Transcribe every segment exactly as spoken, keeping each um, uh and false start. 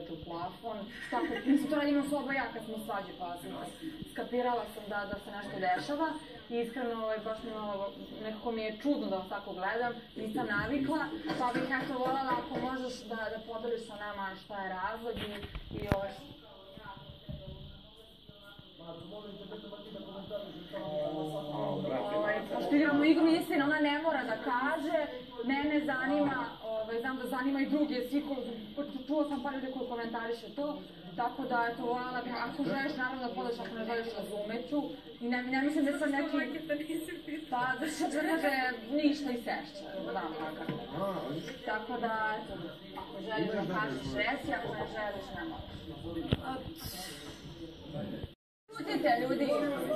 čoveče u plafon. Tako, mislim, to radimo s oba ja kad smo svađe, pa sam skapirala sam da, da se nešto dešava. I iskreno, ovaj, baš mi malo, nekako mi je čudno da vas tako gledam, nisam navikla, pa bih eto voljela ako možeš da, da podeliš sa nama šta je razlog i, i ovaj... Ovaj, pošto igramo igru istine, ona ne mora da kaže, mene zanima, ovaj, znam da zanima i druge, svi ko, čuo sam par ljudi koji komentariše to, tako da, eto, voljela bih, ako želiš, naravno da podeliš, ako ne želiš, razumeću, i ne, ne mislim da sam neki, pa da se kaže ništa i sešće, znam kakav. Tako da, eto, ako želiš da kažeš resi, ako ne želiš, ne možeš. Čutite, ljudi!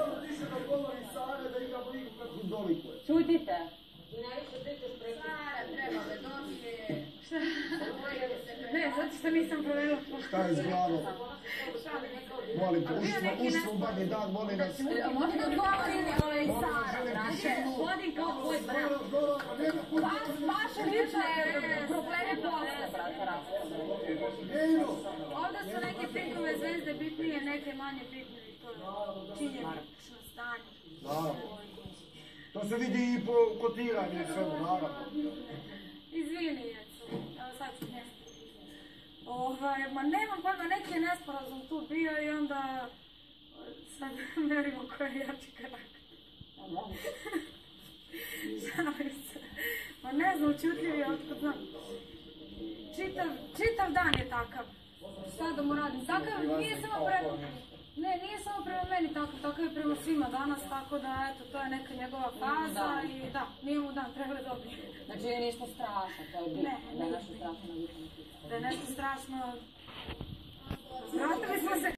Čutite! Sara, treba me došli. Šta? Ne, zato što nisam proverila. Šta je s glavom? Molim te, ušli smo u badnji dan, molim nas. Možda da odgovorim Sara, braće. Vodim kao tvoj brat. Vaše lične probleme posle, brate, raspravljamo. Ovdje su neke pikove zvezde bitnije, neke manje bitnije. To je činjenično stanje. Naravno. To se vidi i po kotiranju i sve, naravno. Izvini, Jeco. Evo sad ću mjesto. Ovaj, ma nemam pojma, neki je nesporazum tu bio i onda sad merimo ko je jači karakter. Šalim se. Ma ne znam, učutljivi, otkud znam. Čitav, čitav dan je takav. Šta da mu radim? Takav nije samo prema... Ne, nije samo prema meni takav, takav je prema svima danas, tako da, eto, to je neka njegova faza i da, nije mu dan, treba da dobije. Znači nije ništa strašno, to je bitno, da je nešto strašno na bitno. Da je nešto strašno,